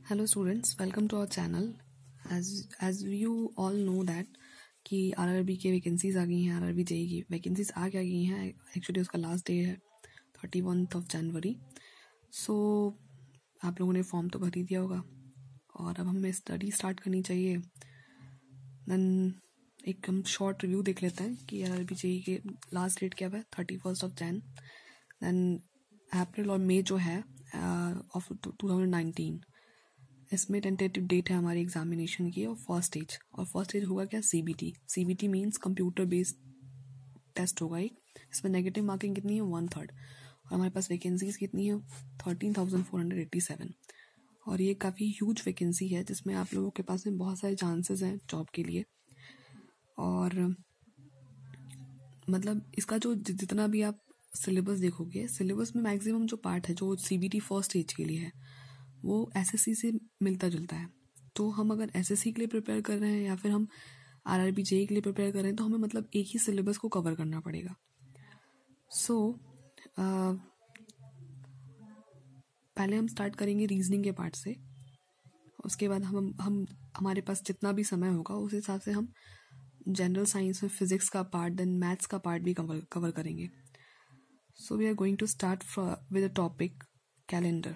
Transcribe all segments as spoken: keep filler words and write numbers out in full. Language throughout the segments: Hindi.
Hello students, welcome to our channel. As as you all know that कि आरआरबी के वैकेंसीज आ गई हैं। आरआरबी जेई की वैकेंसीज आ क्या गई हैं। एक्चुअली उसका लास्ट डे है thirty one of January. So आप लोगों ने फॉर्म तो भर ही दिया होगा और अब हमें स्टडी स्टार्ट करनी चाहिए। देन एक हम शॉर्ट रिव्यू देख लेते हैं कि आरआरबी जेई के लास्ट डेट क्या है, thirty first of Jan. Then April और मई जो है ऑफ टू थाउजेंड नाइनटीन, इसमें टेंटेटिव डेट है हमारी एग्जामिनेशन की और फर्स्ट स्टेज। और फर्स्ट स्टेज होगा क्या, CBT. CBT means computer based test होगा एक। इसमें नेगेटिव मार्किंग कितनी है, वन थर्ड। और हमारे पास वैकेंसीज कितनी है, thirteen thousand four hundred eighty seven. और ये काफ़ी ह्यूज वैकेंसी है जिसमें आप लोगों के पास में बहुत सारे चांसेस हैं जॉब के लिए। और मतलब इसका जो जितना भी आप सिलेबस देखोगे, सिलेबस में मैक्सिमम जो पार्ट है जो सीबीटी फर्स्ट स्टेज के लिए है वो एसएससी से मिलता जुलता है। तो हम अगर एसएससी के लिए प्रिपेयर कर रहे हैं या फिर हम आरआरबी जेई के लिए प्रिपेयर कर रहे हैं तो हमें मतलब एक ही सिलेबस को कवर करना पड़ेगा। सो so, पहले हम स्टार्ट करेंगे रीजनिंग के पार्ट से। उसके बाद हम हम हमारे पास जितना भी समय होगा उस हिसाब से हम जनरल साइंस में फिजिक्स का पार्ट, देन मैथ्स का पार्ट भी कवर कवर करेंगे। So we are going to start with a topic calendar.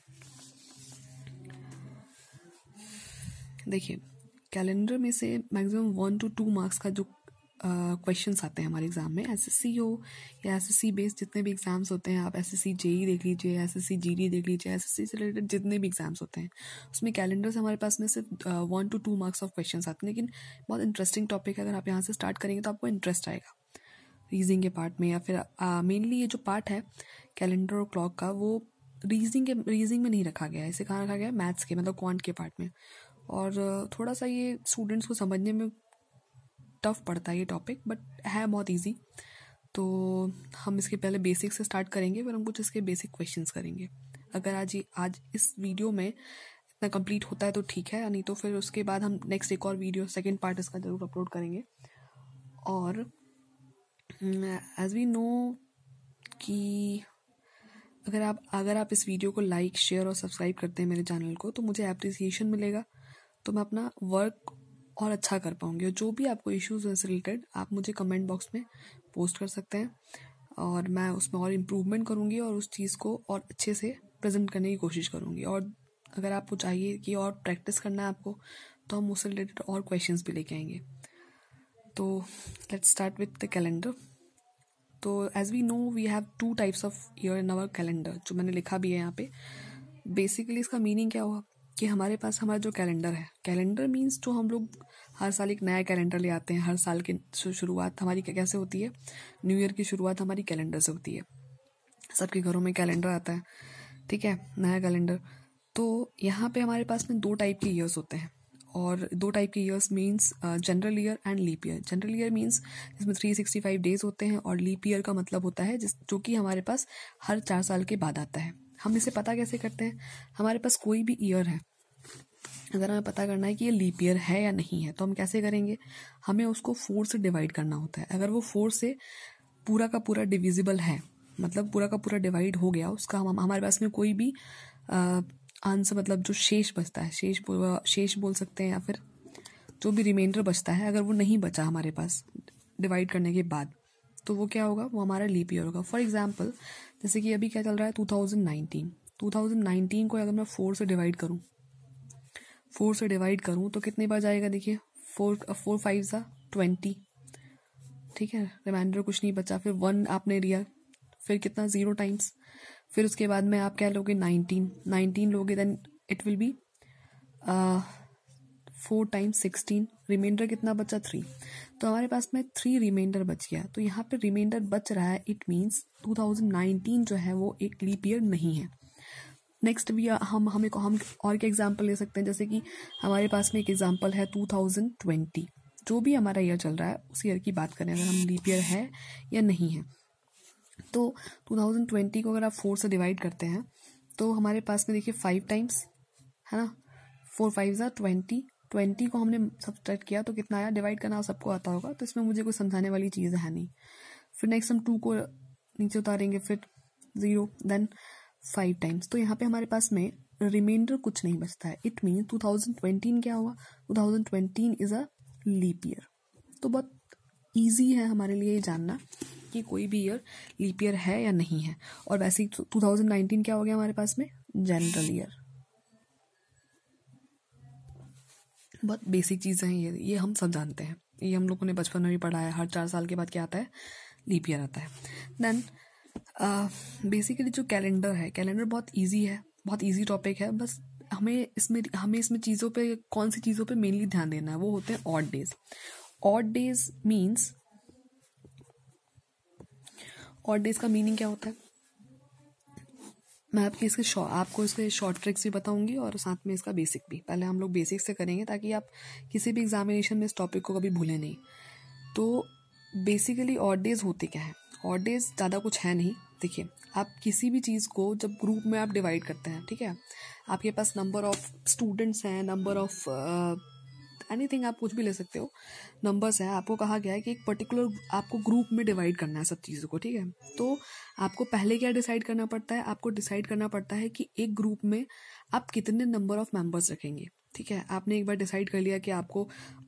देखिए, कैलेंडर में से maximum one two two marks का जो क्वेश्चंस आते हैं हमारे एग्जाम में, एसएससी हो या एसएससी बेस्ड जितने भी एग्जाम्स होते हैं, आप एसएससी जेई देख लीजिए, एसएससी जीडी देख लीजिए, एसएससी से रिलेटेड जितने भी एग्जाम्स होते हैं उसमें कैलेंडर से हमारे पास में सिर्फ one two two marks of questions आते हैं। लेकिन बहुत इंटरेस्टिंग टॉपिक है, अगर आप यहाँ से स्टार्ट करेंगे तो आपको इंटरेस्ट आएगा रीजनिंग के पार्ट में। या फिर मेनली ये जो पार्ट है कैलेंडर और क्लॉक का, वो रीजनिंग के रीजनिंग में नहीं रखा गया है, इसे कहाँ रखा गया है, मैथ्स के मतलब क्वांट के पार्ट में। और थोड़ा सा ये स्टूडेंट्स को समझने में टफ पड़ता है ये टॉपिक, बट है बहुत इजी। तो हम इसके पहले बेसिक से स्टार्ट करेंगे, फिर हम कुछ इसके बेसिक क्वेश्चंस करेंगे। अगर आज आज इस वीडियो में इतना कंप्लीट होता है तो ठीक है, नहीं तो फिर उसके बाद हम नेक्स्ट एक और वीडियो सेकेंड पार्ट इसका जरूर अपलोड करेंगे। और एज वी नो कि अगर आप अगर आप इस वीडियो को लाइक, शेयर और सब्सक्राइब करते हैं मेरे चैनल को, तो मुझे अप्रिसिएशन मिलेगा, तो मैं अपना वर्क और अच्छा कर पाऊंगी। और जो भी आपको इश्यूज हैं रिलेटेड, आप मुझे कमेंट बॉक्स में पोस्ट कर सकते हैं और मैं उसमें और इम्प्रूवमेंट करूंगी और उस चीज़ को और अच्छे से प्रेजेंट करने की कोशिश करूंगी। और अगर आपको चाहिए कि और प्रैक्टिस करना है आपको, तो हम उससे रिलेटेड और क्वेश्चंस भी लेके आएंगे। तो let's start with the calendar. तो as we know we have two types of year in our calendar, जो मैंने लिखा भी है यहाँ पे। बेसिकली इसका मीनिंग क्या हुआ कि हमारे पास हमारा जो कैलेंडर है, कैलेंडर मीन्स जो हम लोग हर साल एक नया कैलेंडर ले आते हैं। हर साल की शुरुआत हमारी कैसे होती है, न्यू ईयर की शुरुआत हमारी कैलेंडर से होती है। सबके घरों में कैलेंडर आता है, ठीक है, नया कैलेंडर। तो यहाँ पे हमारे पास में दो टाइप के ईयर्स होते हैं, और दो टाइप के years means general year and leap year. General year means जिसमें थ्री सिक्सटी फाइव डेज होते हैं, और लीप ईयर का मतलब होता है जिस जो कि हमारे पास हर चार साल के बाद आता है। हम इसे पता कैसे करते हैं, हमारे पास कोई भी ईयर है, अगर हमें पता करना है कि ये लीप ईयर है या नहीं है, तो हम कैसे करेंगे, हमें उसको फोर से डिवाइड करना होता है। अगर वो फोर से पूरा का पूरा डिविजिबल है, मतलब पूरा का पूरा डिवाइड हो गया, उसका हम हमारे पास में कोई भी आंसर, मतलब जो शेष बचता है, शेष शेष बोल सकते हैं, या फिर जो भी रिमाइंडर बचता है, अगर वो नहीं बचा हमारे पास डिवाइड करने के बाद, तो वो क्या होगा, वो हमारा लीप ईयर होगा। फॉर एग्जाम्पल, जैसे कि अभी क्या चल रहा है, two thousand nineteen two thousand nineteen को अगर मैं फोर से डिवाइड करूँ फोर से डिवाइड करूँ तो कितने बार जाएगा, देखिए, फोर फोर फाइव सा ट्वेंटी, ठीक है, रिमाइंडर कुछ नहीं बचा। फिर वन आपने लिया, फिर कितना, जीरो टाइम्स। फिर उसके बाद में आप क्या लोगे, नाइनटीन नाइनटीन लोगे, then it will be four times sixteen, reminder कितना बचा, थ्री। तो हमारे पास में थ्री रिमाइंडर बच गया। तो यहाँ पे रिमाइंडर बच रहा है, it means two thousand nineteen जो है वो एक लीप ईयर नहीं है। नेक्स्ट भी हम हमें को हम और क्या एग्जांपल ले सकते हैं, जैसे कि हमारे पास में एक एग्जांपल है टू थाउजेंड ट्वेंटी। जो भी हमारा ईयर चल रहा है उस ईयर की बात करें, अगर हम लीप ईयर है या नहीं है। तो टू थाउजेंड ट्वेंटी को अगर आप फोर से डिवाइड करते हैं तो हमारे पास में देखिए फाइव टाइम्स है ना, फोर फाइव ज़ा ट्वेंटी। ट्वेंटी को हमने सब्ट्रैक्ट किया तो कितना आया, डिवाइड करना सबको आता होगा, तो इसमें मुझे कोई समझाने वाली चीज़ है नहीं। फिर नेक्स्ट हम टू को नीचे उतारेंगे, फिर ज़ीरो, देन फाइव टाइम्स। तो यहाँ पे हमारे पास में रिमाइंडर कुछ नहीं बचता है. It mean two thousand twenty क्या होगा, two thousand twenty is a leap year. तो बहुत ईजी है हमारे लिए ये जानना कि कोई भी ईयर लीप ईयर है या नहीं है. और वैसे ही टू थाउजेंड नाइनटीन क्या हो गया हमारे पास में, जनरल ईयर. बहुत बेसिक चीज़ें हैं ये ये हम सब जानते हैं, ये हम लोगों ने बचपन में भी पढ़ा है. हर चार साल के बाद क्या आता है, लीप ईयर आता है. देन बेसिकली जो कैलेंडर है, कैलेंडर बहुत इजी है, बहुत इजी टॉपिक है. बस हमें इसमें हमें इसमें चीज़ों पे, कौन सी चीज़ों पे मेनली ध्यान देना है, वो होते हैं odd days. Odd days means, odd days का मीनिंग क्या होता है, मैं आपकी इसके आपको इसके शॉर्ट ट्रिक्स भी बताऊंगी और साथ में इसका बेसिक भी. पहले हम लोग बेसिक से करेंगे ताकि आप किसी भी एग्जामिनेशन में इस टॉपिक को कभी भूलें नहीं. तो बेसिकली ऑड डेज होते क्या है, ऑड डेज ज़्यादा कुछ है नहीं. देखिए, आप किसी भी चीज़ को जब ग्रुप में आप डिवाइड करते हैं, ठीक है, आपके पास नंबर ऑफ स्टूडेंट्स हैं, नंबर ऑफ एनीथिंग, आप कुछ भी ले सकते हो, नंबर्स है. आपको कहा गया है कि एक पर्टिकुलर आपको ग्रुप में डिवाइड करना है सब चीज़ों को, ठीक है. तो आपको पहले क्या डिसाइड करना पड़ता है, आपको डिसाइड करना पड़ता है कि एक ग्रुप में आप कितने नंबर ऑफ मेंबर्स रखेंगे. ठीक है, आपने एक बार डिसाइड कर लिया कि आपको,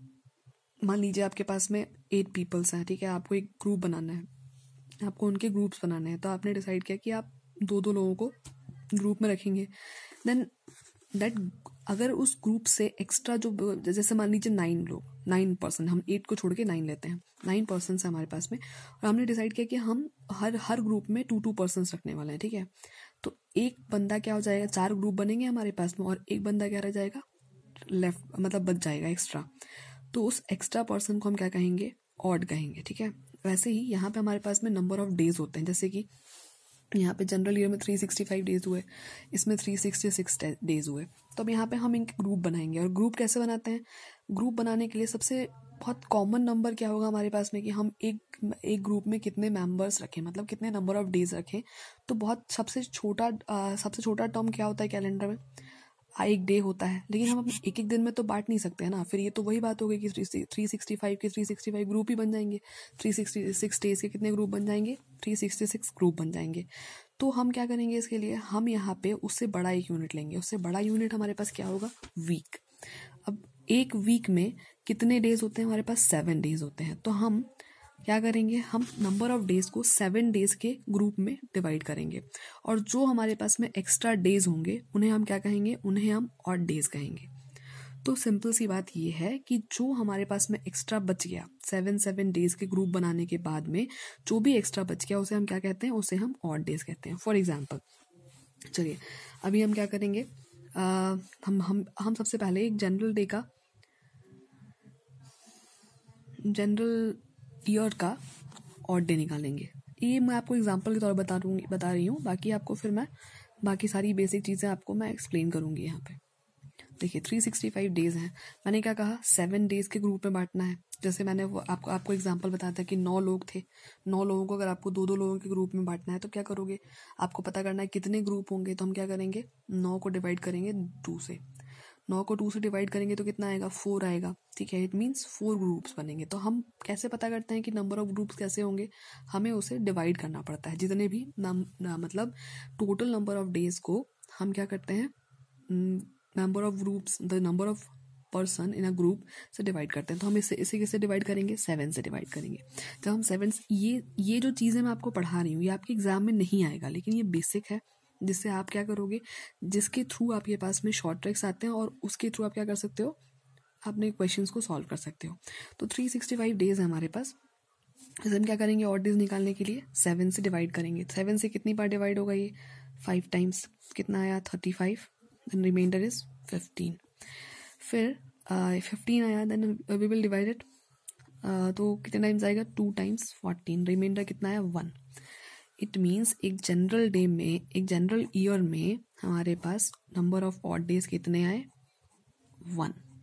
मान लीजिए आपके पास में एट पीपल्स हैं, ठीक है, आपको एक ग्रुप बनाना है, आपको उनके ग्रुप्स बनाने हैं. तो आपने डिसाइड किया कि आप दो दो लोगों को ग्रुप में रखेंगे. देन दैट, अगर उस ग्रुप से एक्स्ट्रा जो, जैसे मान लीजिए नाइन लोग, नाइन पर्सन, हम एट को छोड़ के नाइन लेते हैं, नाइन पर्सन है हमारे पास में, और हमने डिसाइड किया कि हम हर हर ग्रुप में टू टू पर्सन रखने वाले हैं. ठीक है, तो एक बंदा क्या हो जाएगा, चार ग्रुप बनेंगे हमारे पास में, और एक बंदा क्या रह जाएगा, लेफ्ट, मतलब बच जाएगा एक्स्ट्रा. तो उस एक्स्ट्रा पर्सन को हम क्या कहेंगे, ऑड कहेंगे. ठीक है, वैसे ही यहाँ पे हमारे पास में नंबर ऑफ डेज होते हैं. जैसे कि यहाँ पे जनरल ईयर में थ्री सिक्सटी फाइव डेज हुए, इसमें थ्री सिक्सटी सिक्स डेज हुए. तो अब यहाँ पे हम इनके ग्रुप बनाएंगे. और ग्रुप कैसे बनाते हैं, ग्रुप बनाने के लिए सबसे बहुत कॉमन नंबर क्या होगा हमारे पास में, कि हम एक एक ग्रुप में कितने मेंबर्स रखें, मतलब कितने नंबर ऑफ डेज रखें. तो बहुत सबसे छोटा सबसे छोटा टर्म क्या होता है कैलेंडर में, एक डे होता है. लेकिन हम एक एक दिन में तो बांट नहीं सकते हैं ना, फिर ये तो वही बात हो गई कि थ्री सिक्सटी फाइव के थ्री सिक्सटी फाइव ग्रुप ही बन जाएंगे. थ्री सिक्सटी सिक्स डेज के कितने ग्रुप बन जाएंगे, थ्री सिक्सटी सिक्स ग्रुप बन जाएंगे. तो हम क्या करेंगे इसके लिए, हम यहाँ पे उससे बड़ा एक यूनिट लेंगे. उससे बड़ा यूनिट हमारे पास क्या होगा, वीक. अब एक वीक में कितने डेज होते हैं हमारे पास, सेवन डेज होते हैं. तो हम क्या करेंगे, हम नंबर ऑफ डेज को सेवन डेज के ग्रुप में डिवाइड करेंगे. और जो हमारे पास में एक्स्ट्रा डेज होंगे उन्हें हम क्या कहेंगे, उन्हें हम ऑड डेज कहेंगे. तो सिंपल सी बात ये है कि जो हमारे पास में एक्स्ट्रा बच गया, सेवन सेवन डेज के ग्रुप बनाने के बाद में जो भी एक्स्ट्रा बच गया, उसे हम क्या कहते हैं, उसे हम ऑड डेज कहते हैं. फॉर एग्जाम्पल, चलिए अभी हम क्या करेंगे, आ, हम हम हम सबसे पहले एक जनरल डे का, जनरल ईयर का ऑड डे निकालेंगे. ये मैं आपको एग्जांपल के तौर पर बता दूंगी बता रही हूँ. बाकी आपको फिर मैं बाकी सारी बेसिक चीज़ें आपको मैं एक्सप्लेन करूँगी यहाँ पे. देखिए, थ्री सिक्सटी फाइव डेज हैं, मैंने क्या कहा, सेवन डेज के ग्रुप में बांटना है. जैसे मैंने वो आपको आपको एग्जांपल बताया था कि नौ लोग थे, नौ लोगों को अगर आपको दो दो लोगों के ग्रुप में बांटना है तो क्या करोगे, आपको पता करना है कितने ग्रुप होंगे. तो हम क्या करेंगे, नौ को डिवाइड करेंगे टू से, नौ को टू से डिवाइड करेंगे तो कितना आएगा, फोर आएगा. ठीक है, इट मीन्स फोर ग्रुप्स बनेंगे. तो हम कैसे पता करते हैं कि नंबर ऑफ ग्रुप्स कैसे होंगे, हमें उसे डिवाइड करना पड़ता है. जितने भी नम, न, मतलब टोटल नंबर ऑफ डेज को हम क्या करते हैं, number of groups, the number of person in a group से डिवाइड करते हैं. तो हम इसे इसे किससे डिवाइड करेंगे, सेवन से डिवाइड करेंगे. जब हम सेवन, ये ये जो चीज़ें मैं आपको पढ़ा रही हूँ ये आपके एग्जाम में नहीं आएगा, लेकिन ये बेसिक है जिससे आप क्या करोगे, जिसके थ्रू आपके पास में शॉर्ट ट्रिक्स आते हैं और उसके थ्रू आप क्या कर सकते हो, अपने क्वेश्चंस को सॉल्व कर सकते हो. तो थ्री सिक्सटी फाइव डेज है हमारे पास. हम क्या करेंगे, ऑड डेज निकालने के लिए सेवन से डिवाइड करेंगे. सेवन से कितनी बार डिवाइड होगा, ये फाइव टाइम्स, कितना आया, thirty five. Then reminder is fifteen. फिर फिफ्टीन uh, आया, then we will divide it. तो कितने टाइम्स आएगा, टू टाइम्स फोर्टीन. रिमाइंडर कितना आया, वन. इट मीन्स एक जनरल डे में, एक जनरल ईयर में हमारे पास नंबर ऑफ ऑड डेज कितने आए, वन.